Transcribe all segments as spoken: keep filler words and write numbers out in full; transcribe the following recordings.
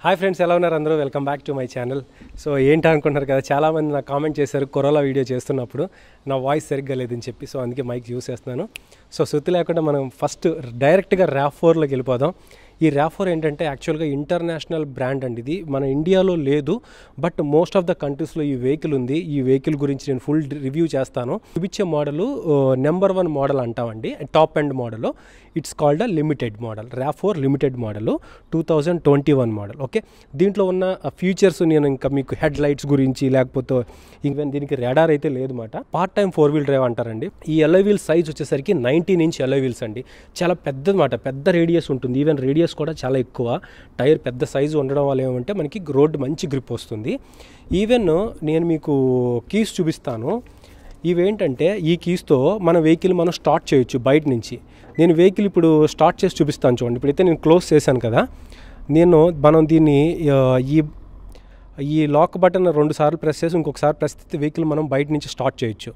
Hi friends, ఎలా ఉన్నారు అందరూ? Welcome back to my channel. So ఏంటి అనుకుంటున్నారు కదా, చాలామంది నాకు కామెంట్ చేశారు కొరోలా వీడియో చేస్తున్నప్పుడు నా వాయిస్ సరిగ్గా లేదని చెప్పి. సో అందుకే మైక్ యూస్ చేస్తున్నాను. సో సుత్తి లేకుండా మనం ఫస్ట్ డైరెక్ట్గా ర్యావ్ ఫోర్లోకి వెళ్ళిపోదాం. ఈ ర్యావ్ ఫోర్ ఏంటంటే యాక్చువల్గా ఇంటర్నేషనల్ బ్రాండ్ అండి. ఇది మన ఇండియాలో లేదు, బట్ మోస్ట్ ఆఫ్ ద కంట్రీస్లో ఈ వెహికల్ ఉంది. ఈ వెహికల్ గురించి నేను ఫుల్ రివ్యూ చేస్తాను. చూపించే మోడలు నెంబర్ వన్ మోడల్ అంటామండి, top end model. It's called a limited model, RAV four limited model, two thousand twenty one model. Okay, దీంట్లో ఉన్న ఫీచర్స్ నేను ఇంకా మీకు హెడ్ లైట్స్ గురించి, లేకపోతే ఈవెన్ దీనికి రాడార్ అయితే లేదన్నమాట. Part time four wheel drive అంటారండి. ఈ ఎల్ఐ వీల్ సైజ్ వచ్చేసరికి నైన్టీన్ ఇంచ్ ఎల్ఐ వీల్స్ అండి. చాలా పెద్దదన్నమాట, పెద్ద రేడియస్ ఉంటుంది. ఈవెన్ రేడియస్ కూడా చాలా ఎక్కువ. టైర్ పెద్ద సైజు ఉండడం వల్ల ఏమంటే మనకి రోడ్ మంచి గ్రిప్ వస్తుంది. ఈవెన్ నేను మీకు కీస్ చూపిస్తాను. ఇవేంటంటే ఈ కీస్తో మన వెహికల్ మనం స్టార్ట్ చేయొచ్చు బయట నుంచి. నేను వెహికల్ ఇప్పుడు స్టార్ట్ చేసి చూపిస్తాను చూడండి. ఇప్పుడైతే నేను క్లోజ్ చేశాను కదా, నేను మనం దీన్ని ఈ ఈ లాక్ బటన్ రెండు సార్లు ప్రెస్ చేసి ఇంకొకసారి ప్రెస్ చేస్తే వెహికల్ మనం బయట నుంచి స్టార్ట్ చేయొచ్చు.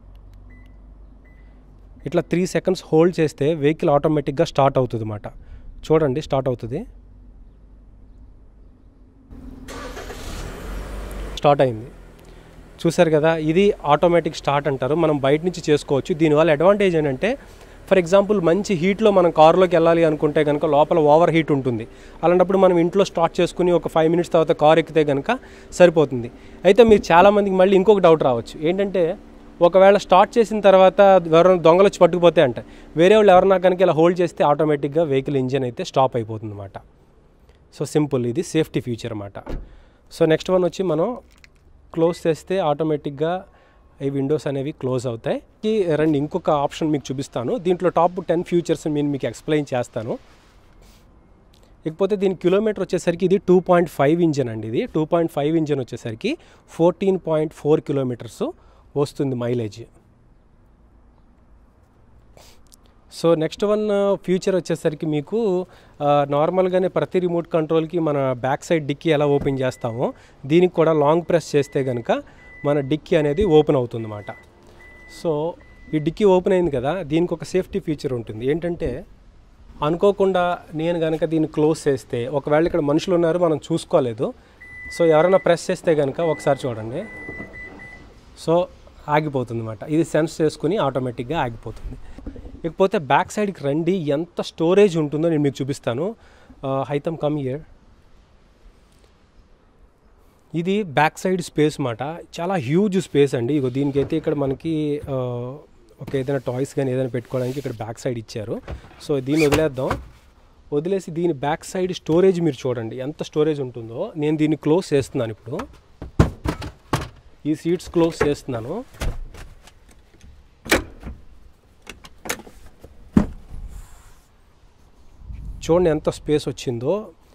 ఇట్లా త్రీ సెకండ్స్ హోల్డ్ చేస్తే వెహికల్ ఆటోమేటిక్గా స్టార్ట్ అవుతుంది అన్నమాట. చూడండి, స్టార్ట్ అవుతుంది. స్టార్ట్ అయింది, చూసారు కదా. ఇది ఆటోమేటిక్ స్టార్ట్ అంటారు. మనం బయట నుంచి చేసుకోవచ్చు. దీనివల్ల అడ్వాంటేజ్ ఏంటంటే, ఫర్ ఎగ్జాంపుల్ మంచి హీట్లో మనం కారులోకి వెళ్ళాలి అనుకుంటే కనుక లోపల ఓవర్ హీట్ ఉంటుంది. అలాంటప్పుడు మనం ఇంట్లో స్టార్ట్ చేసుకుని ఒక ఫైవ్ మినిట్స్ తర్వాత కారు ఎక్కితే కనుక సరిపోతుంది. అయితే మీరు చాలామందికి మళ్ళీ ఇంకొక డౌట్ రావచ్చు. ఏంటంటే, ఒకవేళ స్టార్ట్ చేసిన తర్వాత ఎవరైనా దొంగలు వచ్చి పట్టుకుపోతే అంటే వేరే వాళ్ళు ఎవరన్నా కనుక ఇలా హోల్డ్ చేస్తే ఆటోమేటిక్గా వెహికల్ ఇంజిన్ అయితే స్టాప్ అయిపోతుంది అన్నమాట. సో సింపుల్, ఇది సేఫ్టీ ఫీచర్ అన్నమాట. సో నెక్స్ట్ వన్ వచ్చి మనం క్లోజ్ చేస్తే ఆటోమేటిక్గా ఈ విండోస్ అనేవి క్లోజ్ అవుతాయి. ఈ రెండు ఇంకొక ఆప్షన్ మీకు చూపిస్తాను. దీంట్లో టాప్ టెన్ ఫ్యూచర్స్ నేను మీకు ఎక్స్ప్లెయిన్ చేస్తాను. ఇకపోతే దీని కిలోమీటర్ వచ్చేసరికి ఇది టూ పాయింట్ ఫైవ్ ఇంజన్ అండి. ఇది టూ పాయింట్ ఫైవ్ ఇంజన్ వచ్చేసరికి ఫోర్టీన్ పాయింట్ ఫోర్ కిలోమీటర్స్ వస్తుంది mileage. So next one future వచ్చేసరికి మీకు నార్మల్గానే ప్రతి రిమోట్ కంట్రోల్కి మన బ్యాక్ సైడ్ డిక్కీ ఎలా ఓపెన్ చేస్తామో దీనికి కూడా లాంగ్ ప్రెస్ చేస్తే కనుక మన డిక్కీ అనేది ఓపెన్ అవుతుంది అన్నమాట. సో ఈ డిక్కీ ఓపెన్ అయింది కదా, దీనికి ఒక సేఫ్టీ ఫీచర్ ఉంటుంది. ఏంటంటే, అనుకోకుండా నేను కనుక దీన్ని క్లోజ్ చేస్తే, ఒకవేళ ఇక్కడ మనుషులు ఉన్నారు మనం చూసుకోలేదు, సో ఎవరైనా ప్రెస్ చేస్తే కనుక ఒకసారి చూడండి, సో ఆగిపోతుంది అన్నమాట. ఇది సెన్స్ చేసుకుని ఆటోమేటిక్గా ఆగిపోతుంది. ఇకపోతే బ్యాక్ సైడ్కి రండి, ఎంత స్టోరేజ్ ఉంటుందో నేను మీకు చూపిస్తాను. Haitham come here. ఇది బ్యాక్ సైడ్ స్పేస్ అన్నమాట. చాలా హ్యూజ్ స్పేస్ అండి. ఇగో దీనికైతే ఇక్కడ మనకి ఒక ఏదైనా టాయ్స్ కానీ ఏదైనా పెట్టుకోవడానికి ఇక్కడ బ్యాక్ సైడ్ ఇచ్చారు. సో దీన్ని వదిలేద్దాం. వదిలేసి దీని బ్యాక్ సైడ్ స్టోరేజ్ మీరు చూడండి ఎంత స్టోరేజ్ ఉంటుందో. నేను దీన్ని క్లోజ్ చేస్తున్నాను. ఇప్పుడు ఈ సీట్స్ క్లోజ్ చేస్తున్నాను. చూడండి ఎంత స్పేస్ వచ్చిందో.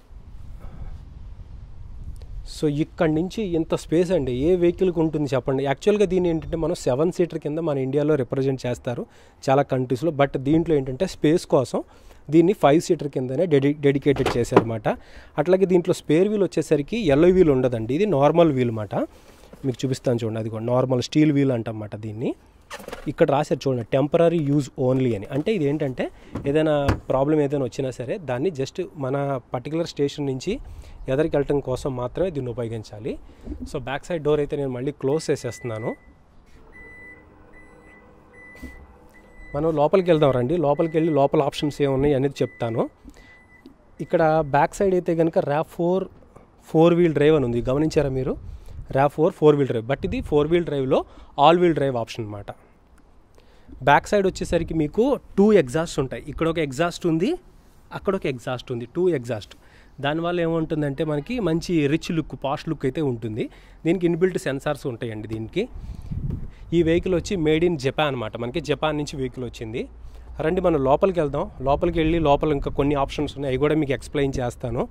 సో ఇక్కడి నుంచి ఇంత స్పేస్ అండి ఏ వెహికల్కి ఉంటుంది చెప్పండి. యాక్చువల్గా దీన్ని ఏంటంటే మనం సెవెన్ సీటర్ కింద మన ఇండియాలో రిప్రజెంట్ చేస్తారు చాలా కంట్రీస్లో. బట్ దీంట్లో ఏంటంటే స్పేస్ కోసం దీన్ని ఫైవ్ సీటర్ కిందనే డెడి డెడికేటెడ్ చేశారన్నమాట. అట్లాగే దీంట్లో స్పేర్ వీల్ వచ్చేసరికి ఎల్లో వీల్ ఉండదండి, ఇది నార్మల్ వీల్ అన్నమాట. మీకు చూపిస్తాను చూడండి, అది కూడా నార్మల్ స్టీల్ వీల్ అంటన్నమాట. దీన్ని ఇక్కడ రాశారు చూడండి, టెంపరీ యూజ్ ఓన్లీ అని. అంటే ఇది ఏంటంటే ఏదైనా ప్రాబ్లం ఏదైనా వచ్చినా సరే దాన్ని జస్ట్ మన పర్టికులర్ స్టేషన్ నుంచి ఎదరికి వెళ్ళటం కోసం మాత్రమే దీన్ని ఉపయోగించాలి. సో బ్యాక్ సైడ్ డోర్ అయితే నేను మళ్ళీ క్లోజ్ చేసేస్తున్నాను. మనం లోపలికి వెళ్దాం రండి. లోపలికి వెళ్ళి లోపల ఆప్షన్స్ ఏమున్నాయి అనేది చెప్తాను. ఇక్కడ బ్యాక్ సైడ్ అయితే కనుక RAV four four wheel drive అని ఉంది, గమనించారా మీరు? RAV four four wheel drive, but ఇది ఫోర్ వీల్ డ్రైవ్లో ఆల్ వీల్ డ్రైవ్ ఆప్షన్ అన్నమాట. బ్యాక్ సైడ్ వచ్చేసరికి మీకు టూ ఎగ్జాస్ట్ ఉంటాయి. ఇక్కడ ఒక ఎగ్జాస్ట్ ఉంది, అక్కడ ఒక ఎగ్జాస్ట్ ఉంది, టూ ఎగ్జాస్ట్. దానివల్ల ఏముంటుందంటే మనకి మంచి రిచ్ లుక్, పాష్ లుక్ అయితే ఉంటుంది. దీనికి ఇన్బిల్ట్ సెన్సార్స్ ఉంటాయండి దీనికి. ఈ వెహికల్ వచ్చి మేడ్ ఇన్ జపాన్ అనమాట. మనకి జపాన్ నుంచి వెహికల్ వచ్చింది. రండి మనం లోపలికి వెళ్దాం. లోపలికి వెళ్ళి లోపల ఇంకా కొన్ని ఆప్షన్స్ ఉన్నాయి, అవి కూడా మీకు ఎక్స్ప్లెయిన్ చేస్తాను.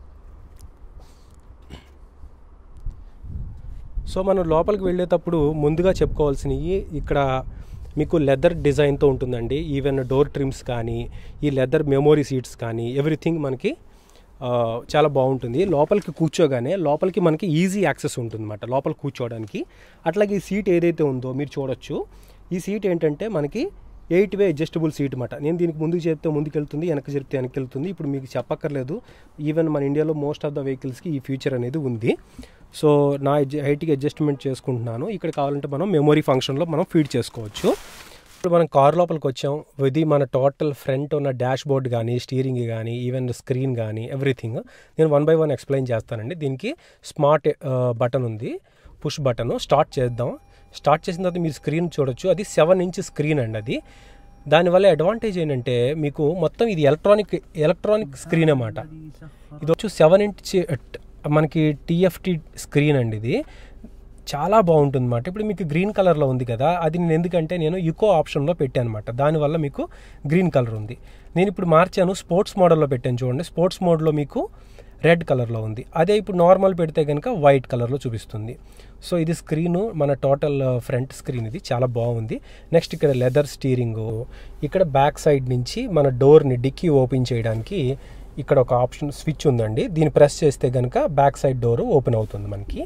సో మనం లోపలికి వెళ్ళేటప్పుడు ముందుగా చెప్పుకోవాల్సినవి, ఇక్కడ మీకు లెదర్ డిజైన్తో ఉంటుందండి. ఈవెన్ డోర్ ట్రిమ్స్ కానీ, ఈ లెదర్ మెమోరీ సీట్స్ కానీ, ఎవ్రీథింగ్ మనకి చాలా బాగుంటుంది. లోపలికి కూర్చోగానే లోపలికి మనకి ఈజీ యాక్సెస్ ఉంటుంది అన్నమాట లోపల కూర్చోవడానికి. అట్లాగే ఈ సీట్ ఏదైతే ఉందో మీరు చూడొచ్చు. ఈ సీట్ ఏంటంటే మనకి ఎయిట్ వే అడ్జస్టబుల్ సీట్ అనమాట. నేను దీనికి ముందుకు చెప్తే ముందుకు వెళ్తుంది, వెనక్కి చెప్తే వెనక్కి వెళ్తుంది. ఇప్పుడు మీకు చెప్పక్కర్లేదు, ఈవెన్ మన ఇండియాలో మోస్ట్ ఆఫ్ ద వెహికల్స్కి ఈ ఫీచర్ అనేది ఉంది. సో నా హైట్కి అడ్జస్ట్మెంట్ చేసుకుంటున్నాను. ఇక్కడ కావాలంటే మనం మెమొరీ ఫంక్షన్లో మనం ఫీడ్ చేసుకోవచ్చు. ఇప్పుడు మనం కార్ లోపలికి వచ్చాం. ఇది మన టోటల్ ఫ్రంట్ ఉన్న డాష్ బోర్డ్ కానీ, స్టీరింగ్ కానీ, ఈవెన్ స్క్రీన్ కానీ ఎవ్రీథింగ్ నేను వన్ బై వన్ ఎక్స్ప్లెయిన్ చేస్తానండి. దీనికి స్మార్ట్ బటన్ ఉంది, పుష్ బటన్. స్టార్ట్ చేద్దాం. స్టార్ట్ చేసిన తర్వాత మీరు స్క్రీన్ చూడొచ్చు. అది సెవెన్ ఇంచ్ స్క్రీన్ అండి. అది దానివల్ల అడ్వాంటేజ్ ఏంటంటే మీకు మొత్తం ఇది ఎలక్ట్రానిక్ ఎలక్ట్రానిక్ స్క్రీన్ అన్నమాట. ఇది వచ్చి సెవెన్ ఇంచ్ మనకి టీఎఫ్టీ స్క్రీన్ అండి. ఇది చాలా బాగుంటుంది అన్నమాట. ఇప్పుడు మీకు గ్రీన్ కలర్లో ఉంది కదా, అది నేను ఎందుకంటే నేను యుకో ఆప్షన్లో పెట్టాను అనమాట. దానివల్ల మీకు గ్రీన్ కలర్ ఉంది. నేను ఇప్పుడు మార్చాను, స్పోర్ట్స్ మోడల్లో పెట్టాను చూడండి. స్పోర్ట్స్ మోడ్లో మీకు రెడ్ కలర్లో ఉంది. అదే ఇప్పుడు నార్మల్ పెడితే కనుక వైట్ కలర్లో చూపిస్తుంది. సో ఇది స్క్రీను, మన టోటల్ ఫ్రంట్ స్క్రీన్ ఇది చాలా బాగుంది. నెక్స్ట్ ఇక్కడ లెదర్ స్టీరింగు, ఇక్కడ బ్యాక్ సైడ్ నుంచి మన డోర్ని డిక్కీ ఓపెన్ చేయడానికి ఇక్కడ ఒక ఆప్షన్ స్విచ్ ఉందండి. దీన్ని ప్రెస్ చేస్తే కనుక బ్యాక్ సైడ్ డోర్ ఓపెన్ అవుతుంది మనకి.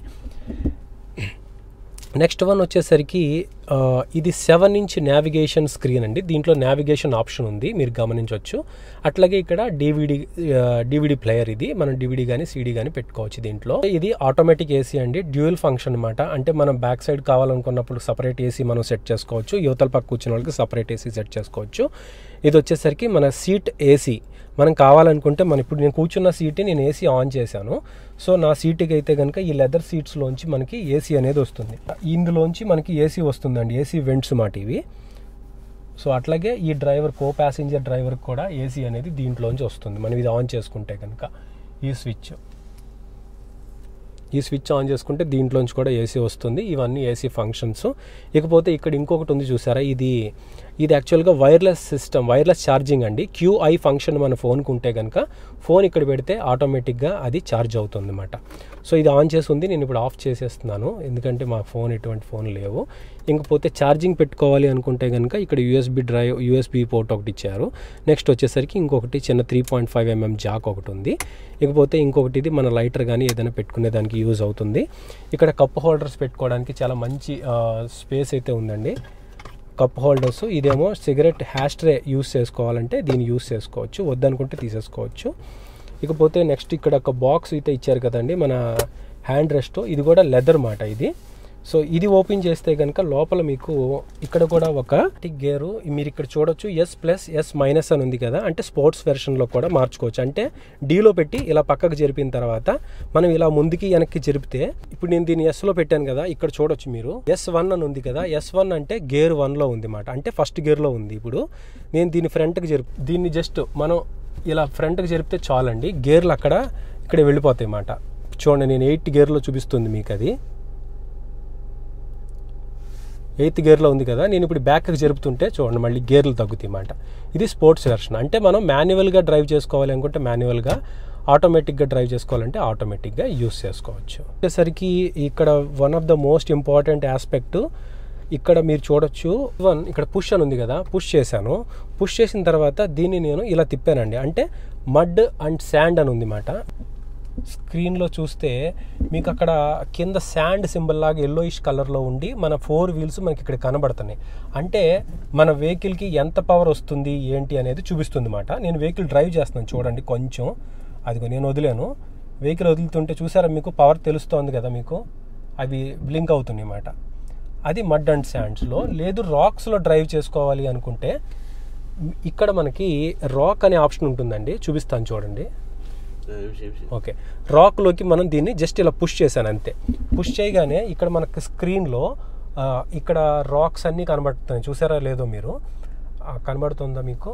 నెక్స్ట్ వన్ వచ్చేసరికి ఇది సెవెన్ ఇంచ్ నావిగేషన్ స్క్రీన్ అండి. దీంట్లో నావిగేషన్ ఆప్షన్ ఉంది, మీరు గమనించవచ్చు. అట్లాగే ఇక్కడ డివిడి డివిడి ప్లేయర్, ఇది మనం డివిడి కానీ సీడీ కానీ పెట్టుకోవచ్చు దీంట్లో. ఇది ఆటోమేటిక్ ఏసీ అండి, డ్యూయల్ ఫంక్షన్ అనమాట. అంటే మనం బ్యాక్ సైడ్ కావాలనుకున్నప్పుడు సపరేట్ ఏసీ మనం సెట్ చేసుకోవచ్చు, యువతల పక్క కూర్చున్న వాళ్ళకి సపరేట్ ఏసీ సెట్ చేసుకోవచ్చు. ఇది వచ్చేసరికి మన సీట్ ఏసీ మనం కావాలనుకుంటే, మన ఇప్పుడు నేను కూర్చున్న సీట్ని నేను ఏసీ ఆన్ చేశాను. సో నా సీట్కి అయితే కనుక ఈ లెదర్ సీట్స్లోంచి మనకి ఏసీ అనేది వస్తుంది. ఇందులోంచి మనకి ఏసీ వస్తుందండి, ఏసీ వెంట్స్ మాట ఇవి. సో అట్లాగే ఈ డ్రైవర్ కో ప్యాసింజర్ డ్రైవర్కి కూడా ఏసీ అనేది దీంట్లోంచి వస్తుంది. మనం ఇది ఆన్ చేసుకుంటే కనుక ఈ స్విచ్ ఈ స్విచ్ ఆన్ చేసుకుంటే దీంట్లోంచి కూడా ఏసీ వస్తుంది. ఇవన్నీ ఏసీ ఫంక్షన్స్. ఇకపోతే ఇక్కడ ఇంకొకటి ఉంది చూసారా, ఇది ఇది యాక్చువల్గా వైర్లెస్ సిస్టమ్, వైర్లెస్ ఛార్జింగ్ అండి. క్యూఐ ఫంక్షన్ మన ఫోన్కి ఉంటే కనుక ఫోన్ ఇక్కడ పెడితే ఆటోమేటిక్గా అది ఛార్జ్ అవుతుంది అన్నమాట. సో ఇది ఆన్ చేసి ఉంది, నేను ఇప్పుడు ఆఫ్ చేసేస్తున్నాను ఎందుకంటే మా ఫోన్ ఎటువంటి ఫోన్ లేవు. ఇంకపోతే ఛార్జింగ్ పెట్టుకోవాలి అనుకుంటే కనుక ఇక్కడ యూఎస్బి డ్రైవ్ యూఎస్బి పోర్ట్ ఒకటి ఇచ్చారు. నెక్స్ట్ వచ్చేసరికి ఇంకొకటి చిన్న three point five mm jack ఒకటి ఉంది. ఇకపోతే ఇంకొకటి ఇది మన లైటర్ కానీ ఏదైనా పెట్టుకునే దానికి యూజ్ అవుతుంది. ఇక్కడ కప్ హోల్డర్స్ పెట్టుకోవడానికి చాలా మంచి స్పేస్ అయితే ఉందండి. కప్ హోల్డర్స్, ఇదేమో సిగరెట్ హ్యాష్ ట్రే యూస్ చేసుకోవాలంటే దీన్ని యూస్ చేసుకోవచ్చు, వద్దనుకుంటే తీసేసుకోవచ్చు. ఇకపోతే నెక్స్ట్ ఇక్కడ ఒక బాక్స్ అయితే ఇచ్చారు కదండి మన హ్యాండ్ రెస్ట్, ఇది కూడా లెదర్ మాట ఇది. సో ఇది ఓపెన్ చేస్తే కనుక లోపల మీకు ఇక్కడ కూడా ఒక గేరు మీరు ఇక్కడ చూడొచ్చు, ఎస్ ప్లస్ ఎస్ మైనస్ అని ఉంది కదా, అంటే స్పోర్ట్స్ వెర్షన్లో కూడా మార్చుకోవచ్చు. అంటే డీలో పెట్టి ఇలా పక్కకు జరిపిన తర్వాత మనం ఇలా ముందుకి వెనక్కి జరిపితే, ఇప్పుడు నేను దీన్ని ఎస్లో పెట్టాను కదా, ఇక్కడ చూడొచ్చు మీరు ఎస్ వన్ అని ఉంది కదా, ఎస్ వన్ అంటే గేర్ వన్లో ఉంది మాట, అంటే ఫస్ట్ గేర్లో ఉంది. ఇప్పుడు నేను దీన్ని ఫ్రంట్కి జరిపి దీన్ని జస్ట్ మనం ఇలా ఫ్రంట్కి జరిపితే చాలండి, గేర్లు అక్కడ ఇక్కడ వెళ్ళిపోతాయి అన్నమాట. చూడండి నేను ఎయిత్ గేర్లో చూపిస్తుంది మీకు, అది ఎయిత్ గేర్లో ఉంది కదా, నేను ఇప్పుడు బ్యాక్కి జరుపుతుంటే చూడండి మళ్ళీ గేర్లు తగ్గుతాయి అన్నమాట. ఇది స్పోర్ట్స్ వెర్షన్. అంటే మనం మాన్యువల్గా డ్రైవ్ చేసుకోవాలి అనుకుంటే మాన్యువల్గా, ఆటోమేటిక్గా డ్రైవ్ చేసుకోవాలంటే ఆటోమేటిక్గా యూస్ చేసుకోవచ్చు. వచ్చేసరికి ఇక్కడ one of the most important aspect ఇక్కడ మీరు చూడొచ్చు, వన్ ఇక్కడ పుష్ అని ఉంది కదా, పుష్ చేశాను. పుష్ చేసిన తర్వాత దీన్ని నేను ఇలా తిప్పానండి, అంటే మడ్ అండ్ శాండ్ అని ఉంది మాట. స్క్రీన్లో చూస్తే మీకు అక్కడ కింద శాండ్ సింబల్ లాగా ఎల్లోయిష్ కలర్లో ఉండి మన ఫోర్ వీల్స్ మనకి ఇక్కడ కనబడుతున్నాయి. అంటే మన వెహికల్కి ఎంత పవర్ వస్తుంది ఏంటి అనేది చూపిస్తుంది అన్నమాట. నేను వెహికల్ డ్రైవ్ చేస్తున్నాను చూడండి, కొంచెం అదిగో నేను వదిలేను, వెహికల్ వదులుతుంటే చూసారా మీకు పవర్ తెలుస్తోంది కదా, మీకు అవి బ్లింక్ అవుతున్నాయి అన్నమాట. అది మడ్ అండ్ శాండ్స్లో. లేదు రాక్స్లో డ్రైవ్ చేసుకోవాలి అనుకుంటే ఇక్కడ మనకి రాక్ అనే ఆప్షన్ ఉంటుందండి, చూపిస్తాను చూడండి. ఓకే, రాక్లోకి మనం దీన్ని జస్ట్ ఇలా పుష్ చేశాను అంతే. పుష్ చేయగానే ఇక్కడ మనకి స్క్రీన్లో ఇక్కడ రాక్స్ అన్నీ కనబడుతున్నాయి, చూసారా లేదో మీరు, కనబడుతుందా మీకు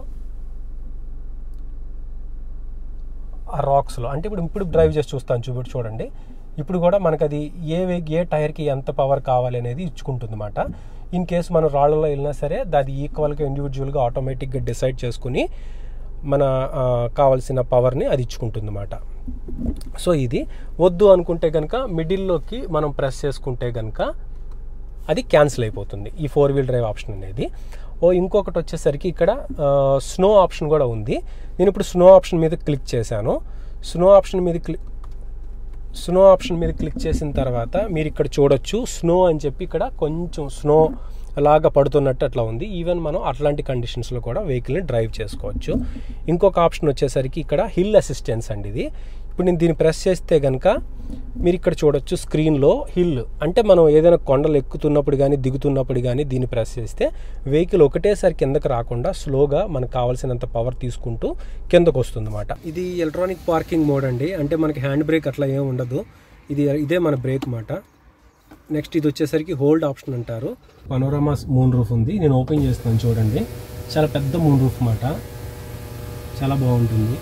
ఆ రాక్స్లో? అంటే ఇప్పుడు ఇప్పుడు డ్రైవ్ చేసి చూస్తాను చూపి చూడండి. ఇప్పుడు కూడా మనకు అది ఏ ఏ టైర్కి ఎంత పవర్ కావాలి అనేది ఇచ్చుకుంటుంది అన్నమాట. ఇన్ కేసు మనం రాళ్ళలో వెళ్ళినా సరే అది ఈక్వల్గా ఇండివిజువల్గా ఆటోమేటిక్గా డిసైడ్ చేసుకుని మన కావాల్సిన పవర్ని అది ఇచ్చుకుంటుంది అన్నమాట. సో ఇది వద్దు అనుకుంటే కనుక మిడిల్లోకి మనం ప్రెస్ చేసుకుంటే కనుక అది క్యాన్సిల్ అయిపోతుంది ఈ ఫోర్ వీల్ డ్రైవ్ ఆప్షన్ అనేది. ఓ ఇంకొకటి వచ్చేసరికి ఇక్కడ స్నో ఆప్షన్ కూడా ఉంది. నేను ఇప్పుడు స్నో ఆప్షన్ మీద క్లిక్ చేశాను. స్నో ఆప్షన్ మీద క్లిక్ స్నో ఆప్షన్ మీద క్లిక్ చేసిన తర్వాత మీరు ఇక్కడ చూడొచ్చు స్నో అని చెప్పి ఇక్కడ కొంచెం స్నో లాగా పడుతున్నట్టు అట్లా ఉంది. ఈవెన్ మనం అట్లాంటి కండిషన్స్లో కూడా వెహికల్ని డ్రైవ్ చేసుకోవచ్చు. ఇంకొక ఆప్షన్ వచ్చేసరికి ఇక్కడ హిల్ అసిస్టెన్స్ అండి. ఇది ఇప్పుడు నేను దీన్ని ప్రెస్ చేస్తే కనుక మీరు ఇక్కడ చూడొచ్చు స్క్రీన్లో హిల్ అంటే మనం ఏదైనా కొండలు ఎక్కుతున్నప్పుడు కానీ దిగుతున్నప్పుడు కానీ దీన్ని ప్రెస్ చేస్తే వెహికల్ ఒకటేసారి కిందకి రాకుండా స్లోగా మనకు కావాల్సినంత పవర్ తీసుకుంటూ కిందకు వస్తుంది అన్నమాట. ఇది ఎలక్ట్రానిక్ పార్కింగ్ మోడ్ అండి. అంటే మనకి హ్యాండ్ బ్రేక్ అట్లా ఏం ఉండదు. ఇది ఇదే మన బ్రేక్ మాట. నెక్స్ట్ ఇది వచ్చేసరికి హోల్డ్ ఆప్షన్ అంటారు. పనోరమా మూన్ రూఫ్ ఉంది. నేను ఓపెన్ చేస్తాను చూడండి. చాలా పెద్ద మూన్ రూఫ్ మాట, చాలా బాగుంటుంది.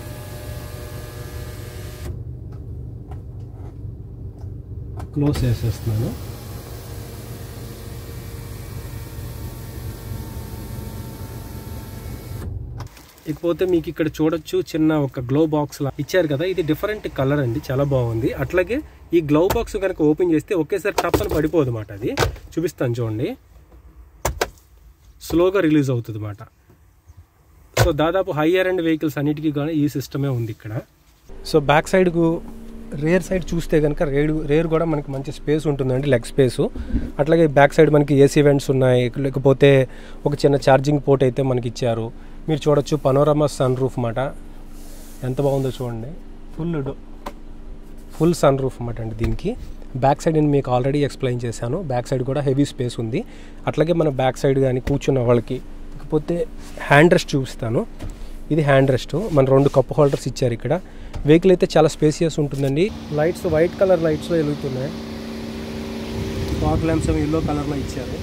క్లోజ్ చేసేస్తున్నాను. ఇకపోతే మీకు ఇక్కడ చూడొచ్చు చిన్న ఒక గ్లో బాక్స్ లా ఇచ్చారు కదా, ఇది డిఫరెంట్ కలర్ అండి, చాలా బాగుంది. అట్లాగే ఈ గ్లో బాక్స్ కనుక ఓపెన్ చేస్తే ఒకేసారి టప్పని పడిపోదు అన్నమాట. అది చూపిస్తాను చూడండి, స్లోగా రిలీజ్ అవుతుంది అన్నమాట. సో దాదాపు హైయర్ అండ్ వెహికల్స్ అన్నిటికీ కూడా ఈ సిస్టమే ఉంది ఇక్కడ. సో బ్యాక్ సైడ్కు రేర్ సైడ్ చూస్తే కనుక రేర్ రేర్ కూడా మనకి మంచి స్పేస్ ఉంటుందండి, లెగ్ స్పేసు. అట్లాగే బ్యాక్ సైడ్ మనకి ఏసీ వెంట్స్ ఉన్నాయి, లేకపోతే ఒక చిన్న ఛార్జింగ్ పోర్ట్ అయితే మనకి ఇచ్చారు. మీరు చూడొచ్చు పనోరమా సన్ రూఫ్ మాట, ఎంత బాగుందో చూడండి. ఫుల్ ఫుల్ సన్ రూఫ్ అన్నమాట అండి దీనికి. బ్యాక్ సైడ్ నేను మీకు ఆల్రెడీ ఎక్స్ప్లెయిన్ చేశాను. బ్యాక్ సైడ్ కూడా హెవీ స్పేస్ ఉంది. అట్లాగే మన బ్యాక్ సైడ్ కానీ కూర్చున్న వాళ్ళకి, ఇకపోతే హ్యాండ్ రెస్ట్ చూపిస్తాను. ఇది హ్యాండ్ రెస్ట్, మన రెండు కప్ హోల్డర్స్ ఇచ్చారు ఇక్కడ. వెహికల్ అయితే చాలా స్పేసియస్ ఉంటుందండి. లైట్స్ వైట్ కలర్ లైట్స్లో వెలుగుతున్నాయి. ఫాగ్ ల్యాంప్స్ ఎల్లో కలర్లో ఇచ్చారు.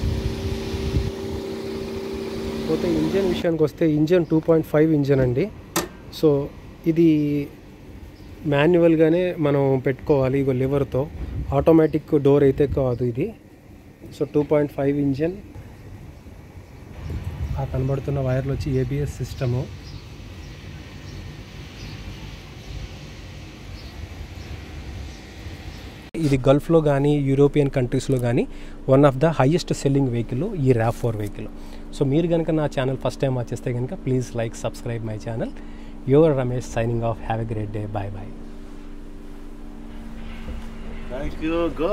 పోతే ఇంజన్ విషయానికి వస్తే engine two point five engine అండి. సో ఇది మాన్యువల్గానే మనం పెట్టుకోవాలి ఇగో లివర్తో, ఆటోమేటిక్ డోర్ అయితే కాదు ఇది. So two point five engine. ఆ కనబడుతున్న వైర్లు వచ్చి ఏబిఎస్ సిస్టము. ఇది గల్ఫ్లో కానీ యూరోపియన్ కంట్రీస్లో కానీ one of the highest selling vehicle ఈ ర్యావ్ ఫోర్ వెహికల్. సో మీరు కనుక నా ఛానల్ ఫస్ట్ టైం వచ్చేస్తే కనుక please like subscribe my channel. Your Ramesh signing off. Have a great day. Bye bye. Thank you. Go.